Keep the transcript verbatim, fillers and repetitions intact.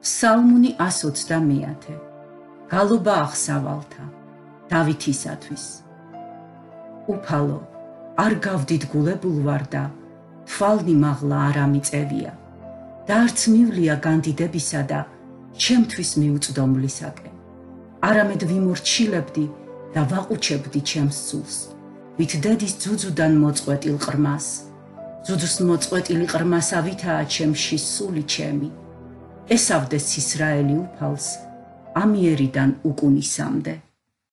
Psalmuni one twenty-one. გალობა აღსავალთა, დავითისათვის. უფალო, არ გავდიდგულებულ ვარ და თვალნი მაღლა არ ამიწევია და არც მივლია განდიდებისა და ჩემთვის მიუწდომლისაკენ. არამედ ვიმორჩილებდი და ვაყუჩებდი ჩემს სულს, ვით დედის ძუძუდან მოწყვეტილ ყრმას. ძუძუს მოწყვეტილი ყრმასავითაა ჩემში სული ჩემი. ესავდეს ისრაელი უფალს, ამიერიდან უკუნისამდე.